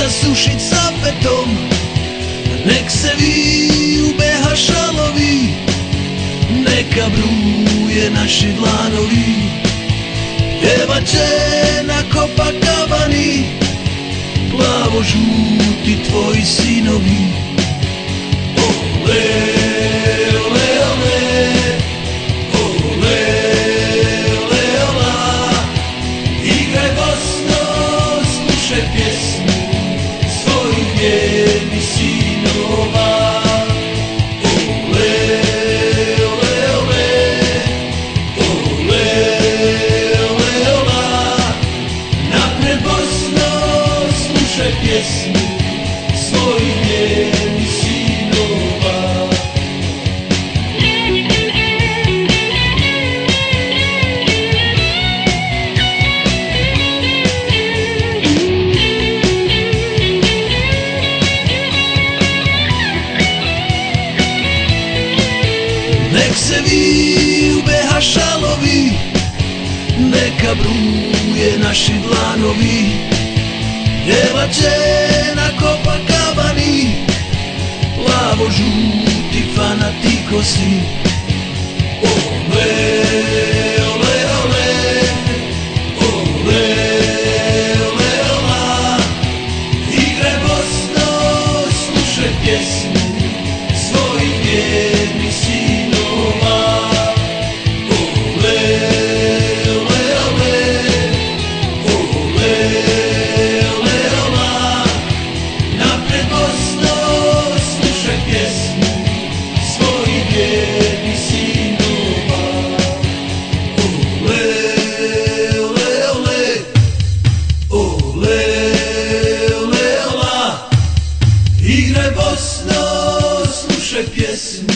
zasušit sa petom. Nek se viju beha šalovi, neka bruje naši dlanovi. Pjevaće na Copacabani plavo žuti tvoji sinovi. Ole, ole, ole, ole, ole, ola. Igraj Bosno, slušaj pjesmu svojih vjernih sinova. Ole, ole, ole, ole, ole, ola. Napred Bosno, slušaj pjesmu svojih vjernih sinova. Nek se viju beha šalovi, neka bruje naši dlanovi. Pjevaće na Copacabani plavo žuti fanatikosi. Ole, ole, ole, ole, ole, ola. Igraj Bosno, slušaj pjesmu svojih vjernih sinova. Ole, ole, ole, ole, ole, ola. Napred Bosno, slušaj pjesmu svojih vjernih sinova. Ole, ole, ole, ole, ole, ola. Igraj Bosno, slušaj pjesmu